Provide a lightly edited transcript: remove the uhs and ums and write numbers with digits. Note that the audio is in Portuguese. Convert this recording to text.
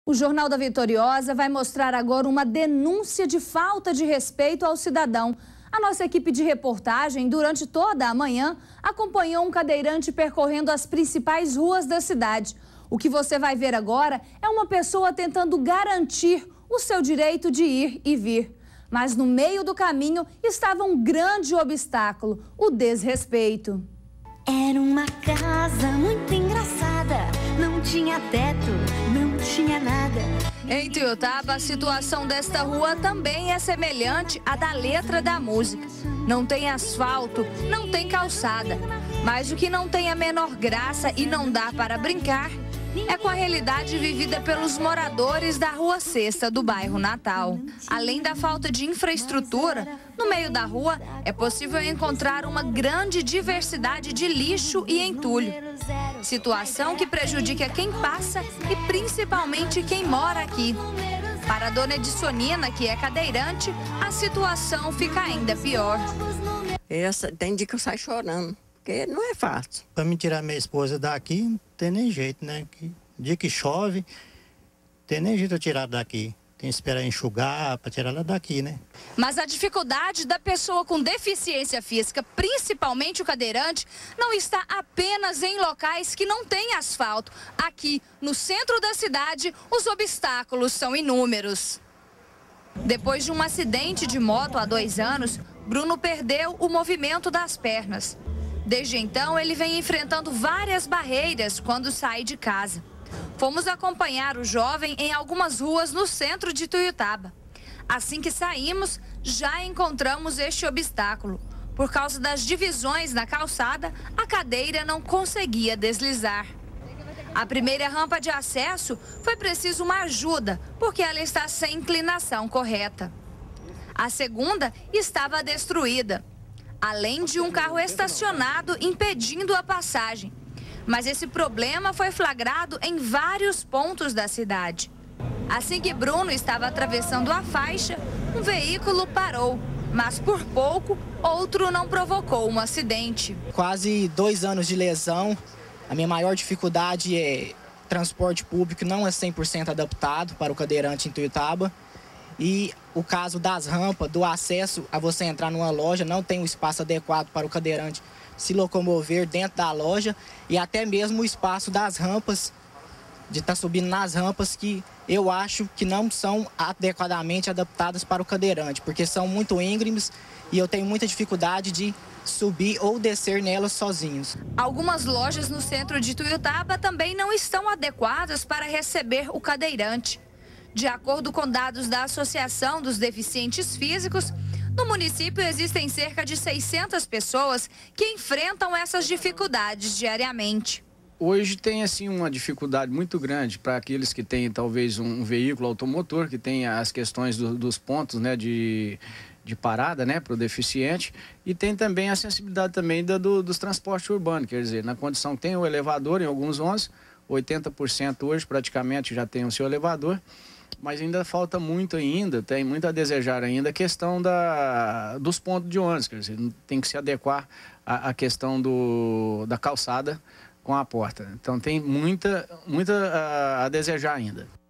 O Jornal da Vitoriosa vai mostrar agora uma denúncia de falta de respeito ao cidadão. A nossa equipe de reportagem, durante toda a manhã, acompanhou um cadeirante percorrendo as principais ruas da cidade. O que você vai ver agora é uma pessoa tentando garantir o seu direito de ir e vir. Mas no meio do caminho estava um grande obstáculo: o desrespeito. Era uma casa muito engraçada, não tinha teto, não tinha nada. Em Tuiutaba, a situação desta rua também é semelhante à da letra da música. Não tem asfalto, não tem calçada. Mas o que não tem a menor graça e não dá para brincar é com a realidade vivida pelos moradores da Rua Sexta do bairro Natal. Além da falta de infraestrutura, no meio da rua é possível encontrar uma grande diversidade de lixo e entulho. Situação que prejudica quem passa e principalmente quem mora aqui. Para a dona Edissonina, que é cadeirante, a situação fica ainda pior. Tem dia que eu saio chorando, porque não é fácil. Para me tirar minha esposa daqui, não tem nem jeito, né? Dia que chove, tem nem jeito de tirar daqui. Tem que esperar enxugar para tirar ela daqui, né? Mas a dificuldade da pessoa com deficiência física, principalmente o cadeirante, não está apenas em locais que não têm asfalto. Aqui, no centro da cidade, os obstáculos são inúmeros. Depois de um acidente de moto há 2 anos, Bruno perdeu o movimento das pernas. Desde então, ele vem enfrentando várias barreiras quando sai de casa. Fomos acompanhar o jovem em algumas ruas no centro de Tuiutaba. Assim que saímos, já encontramos este obstáculo. Por causa das divisões na calçada, a cadeira não conseguia deslizar. A primeira rampa de acesso foi preciso uma ajuda, porque ela está sem inclinação correta. A segunda estava destruída, além de um carro estacionado impedindo a passagem. Mas esse problema foi flagrado em vários pontos da cidade. Assim que Bruno estava atravessando a faixa, um veículo parou, mas por pouco, outro não provocou um acidente. Quase 2 anos de lesão. A minha maior dificuldade é transporte público, não é 100% adaptado para o cadeirante em Tuiutaba. E o caso das rampas, do acesso a você entrar numa loja, não tem um espaço adequado para o cadeirante se locomover dentro da loja, e até mesmo o espaço das rampas, de estar subindo nas rampas, que eu acho que não são adequadamente adaptadas para o cadeirante, porque são muito íngremes e eu tenho muita dificuldade de subir ou descer nelas sozinhos. Algumas lojas no centro de Tuiutaba também não estão adequadas para receber o cadeirante. De acordo com dados da Associação dos Deficientes Físicos, no município existem cerca de 600 pessoas que enfrentam essas dificuldades diariamente. Hoje tem assim uma dificuldade muito grande para aqueles que têm talvez um veículo automotor, que tem as questões dos pontos, né, de parada, né, para o deficiente, e tem também a sensibilidade também dos transportes urbanos, quer dizer, na condição que tem o elevador em alguns ônibus, 80% hoje praticamente já tem o seu elevador. Mas ainda falta muito ainda, tem muito a desejar ainda a questão dos pontos de ônibus, quer dizer, tem que se adequar à questão da calçada com a porta. Então tem muita a desejar ainda.